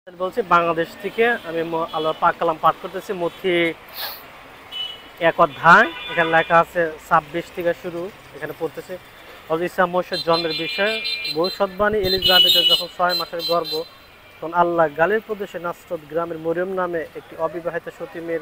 বলছি বাংলাদেশ থেকে আমি আল্লাহর পাক কালাম পাঠ করতেছি মথি এক অধ্যায়। এখানে লেখা আছে 26 থেকে শুরু। এখানে পড়তেছে হযরত ঈসা মসিহের জন্মের বিষয়ে ভবিষ্যদ্বাণী। এলিজাবেথের যখন 6 মাসের গর্ভ, তখন আল্লাহ গালিল প্রদেশে নাসরত গ্রামের মরিয়ম নামে একটি অবিবাহিত সতী মেয়ের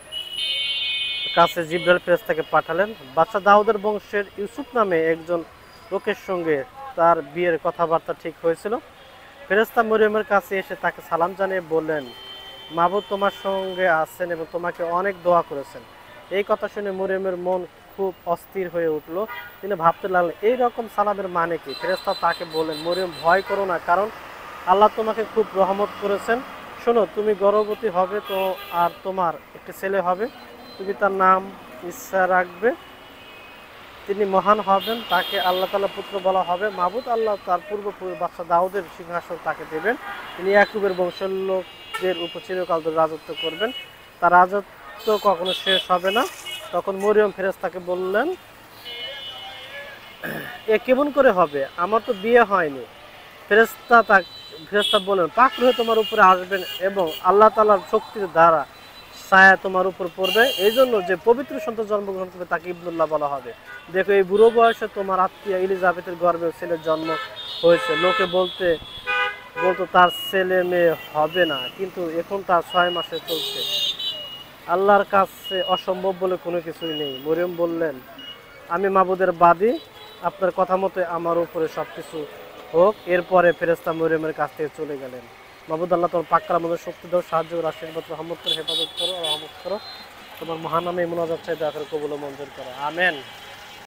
কাছে জিবরাইল ফেরেশতাকে পাঠালেন। বাদশা দাউদের বংশের ইউসুফ নামে একজন লোকের সঙ্গে তার বিয়ের কথাবার্তা ঠিক হয়েছিল। ফেরেশতা মরিয়মের কাছে এসে তাকে সালাম জানিয়ে বললেন, মাবুদ তোমার সঙ্গে আছেন এবং তোমাকে অনেক দোয়া করেছেন। এই কথা শুনে মরিয়মের মন খুব অস্থির হয়ে উঠল। তিনি ভাবতে লাগলেন, এই রকম সালামের মানে কি? ফেরেশতা তাকে বললেন, মরিয়ম ভয় করো না, কারণ আল্লাহ তোমাকে খুব রহমত করেছেন। শোনো, তুমি গর্ভবতী হবে তো, আর তোমার একটি ছেলে হবে। তুমি তার নাম ঈসা রাখবে। তিনি মহান হবেন, তাকে আল্লাহ তাআলা পুত্র বলা হবে। মাবুদ আল্লাহ তার পূর্বপুরুষ বাদশা দাউদের সিংহাসন তাকে দেবেন। তিনি ইয়াকুবের বংশের লোকদের উপর চিরকাল ধরে রাজত্ব করবেন। তার রাজত্ব কখনো শেষ হবে না। তখন মরিয়ম ফেরেশতাকে বললেন, এ কেমন করে হবে? আমার তো বিয়ে হয়নি। ফেরেশতা বললেন, পাক রূহ তোমার উপরে আসবেন এবং আল্লাহ তাআলার শক্তির দ্বারা ছায়া তোমার উপর পড়বে। এই জন্য যে পবিত্র সন্তান জন্মগ্রহণ করবে তাকে ইবনুল্লাহ বলা হবে। দেখো, এই বুড়ো বয়সে তোমার আত্মীয় এলিজাবেথের গর্ভে ছেলের জন্ম হয়েছে। লোকে বলতো তার ছেলে মেয়ে হবে না, কিন্তু এখন তার 6 মাসে চলছে। আল্লাহর কাছে অসম্ভব বলে কোনো কিছুই নেই। মরিয়ম বললেন, আমি মাবুদের বাদী, আপনার কথা মতো আমার উপরে সবকিছু হোক। এরপরে ফেরেশতা মরিয়মের কাছ থেকে চলে গেলেন। মাবুদ আল্লাহ তোমার পাক কালাম মধ্যে শক্তি দাও, সাহায্য করো, আশীর্বাদ রহমত করো, হেফাজত করো, রহমত করো। তোমার মহান নামে মুনাজাত চাই, দয়া করে কবুল ও মঞ্জুর করো। আমেন।